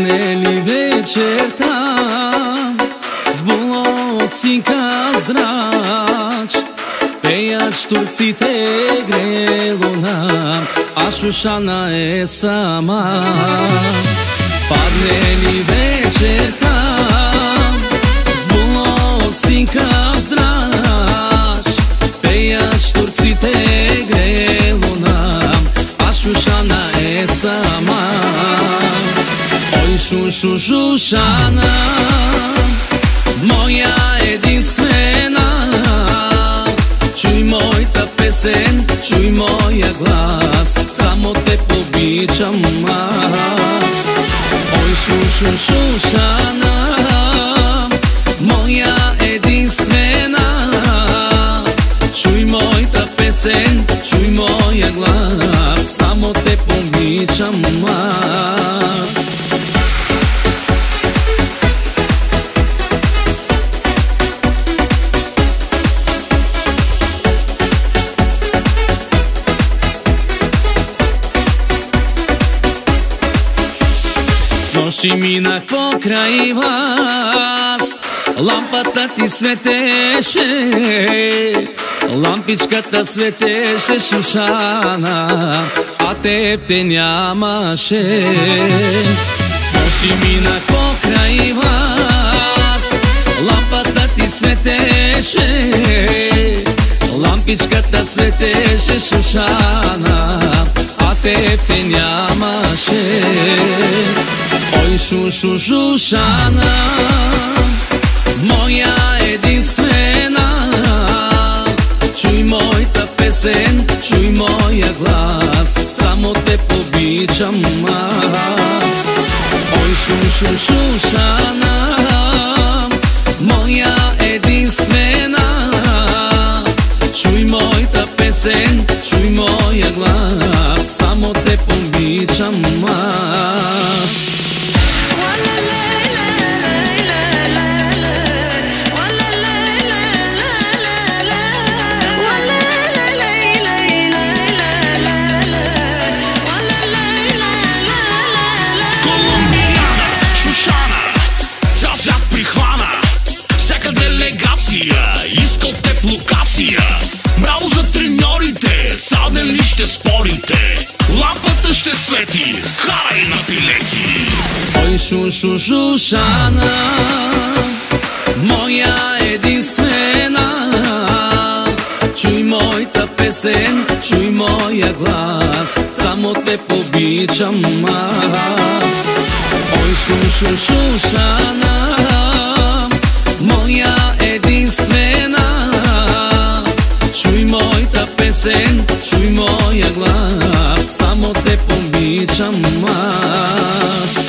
Падне ли вечерта, с болоцинка здрач, пеят штурците грело нам, а Шушана е сама. Падне ли вечерта, с болоцинка здрач, пеят штурците грело нам, а Шушана е сама. Ой, Шушана, моя единствена, чуй моята песен, чуй моя глас, само те обичам аз. Ой, Шушана, моя единствена, чуй моята песен, чуй моя глас, само те обичам аз. Нощи минах покрай вас, лампата ти светеше, лампичката светеше, Шушана, а теб те нямаше. С нощи минах покрай вас, лампата ти светеше, лампичката светеше, Шушана, а теб те нямаше. Ой, Шушана, моя единствена, чуй моята песен, чуй моя глас, само те обичам аз. Ой, Шушана, моя единствена, чуй моята песен, чуй моя глас, само те обичам аз. Иска от теб локация. Браво за треньорите, саден ли ще спорите? Лампата ще свети, карай на билети. Ой, Шушана, моя единствена, чуй моята песен, чуй моя глас, само те обичам аз. Ой, Шушана, моя единствена, чуй моята песен, чуй моя глас, само те обичам аз.